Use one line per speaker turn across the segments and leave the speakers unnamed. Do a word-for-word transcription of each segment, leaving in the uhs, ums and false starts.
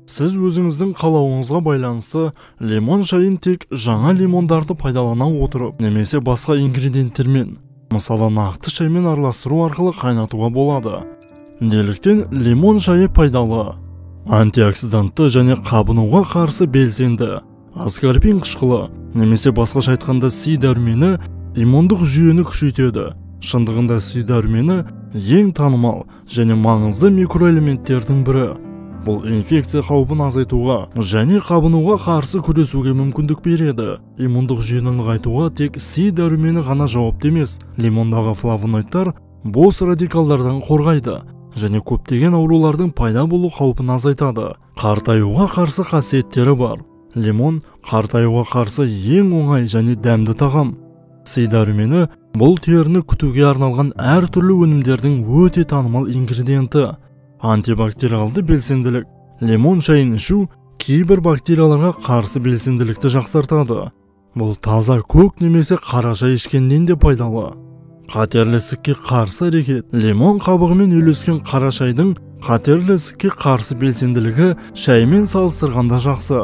Сіз өзіңіздің қалауыңызға байланысты лимон шайын тек жаңа лимондарды пайдалана отырып, немесе басқа ингредиенттермен, мысалы нақты шаймен араластыру арқылы қайнатуға болады. Неліктен лимон шайы пайдалы? Антиоксидантты және қабынуға қарсы белсенді. Аскорбин қышқылы, немесе басқаша айтқанда С дәрумені иммундық жүйені күшейтеді. Шындығында С дәрумені ең танымал және маңызды микроэлементтердің бірі. Бұл инфекция қаупін азайтуға және қабынуға қарсы күресуге мүмкіндік береді. Иммундық жүйені нығайтуға тек С дәрумені ғана жауапты емес. Лимондағы флавоноидтар бос радикалдардан қорғайды және көптеген аурулардың пайда болу қаупін азайтады. Қартаюға қарсы қасиеттері бар. Лимон қартаюға қарсы ең оңай және дәмді тағам. С дәрумені бұл теріні күтуге арналған әр түрлі өнімдердің өте танымал ингредиенті. Антибактериалды белсенділік. Лимон шайын ішу кейбір бактерияларға қарсы белсенділікті жақсартады. Бұл таза көк немесе қара шай ішкеннен де пайдалы. Қатерлі ісікке қарсы әрекет. Лимон қабығымен үйлескен қара шайдың қатерлі ісікке қарсы белсенділігі шаймен салыстырғанда жақсы.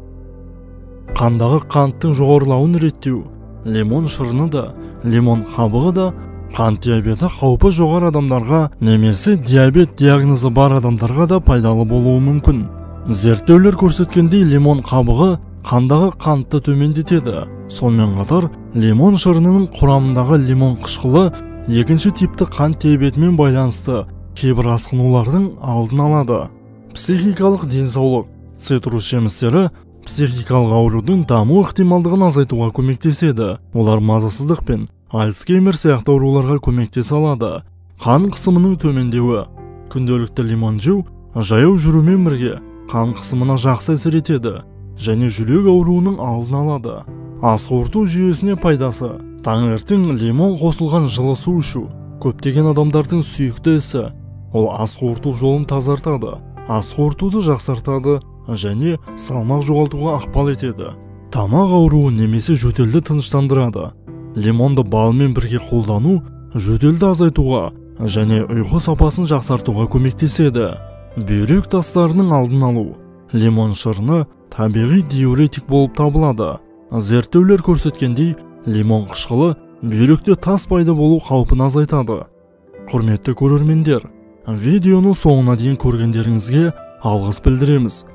Қандағы қанттың жоғарылауын реттеу. Лимон шырыны да, лимон қабығы да қант диабеті қаупі жоғары адамдарға немесе диабет диагнозы бар адамдарға да пайдалы болуы мүмкін. Зерттеулер көрсеткендей, лимон қабығы қандағы қантты төмендетеді. Сонымен қатар, лимон шырынының құрамындағы лимон қышқылы екінші типті қант диабетімен байланысты кейбір асқынулардың алдын алады. Психикалық денсаулық. Цитрус жемістері психикалық аурудың даму ықтималдығын азайтуға көмектеседі. Олар мазасыздық пен Альцгеймер сияқты ауруларға көмектесе алады. Қан қысымының төмендеуі. Күнделікті лимон жеу жаяу жүрумен бірге қан қысымына жақсы әсер етеді және жүрек ауруының алдын алады. Ас қорыту жүйесіне пайдасы. Таңертең лимон қосылған жылы су ішу көптеген адамдардың сүйікті ісі. Ол ас қорыту жолын тазартады, ас қорытуды жақсартады және салмақ жоғалтуға ықпал етеді. Тамақ ауруы немесе жөтелді тыныштандырады. Лимонды балмен бірге қолдану жөтелді азайтуға және ұйқы сапасын жақсартуға көмектеседі. Бүйрек тастарының алдын алу. Лимон шырыны табиғи диуретик болып табылады. Зерттеулер көрсеткендей, лимон қышқылы бүйректе тас пайда болу қаупін азайтады. Құрметті көрермендер, видеоны соңына дейін көргендеріңізге алғыс білдіреміз.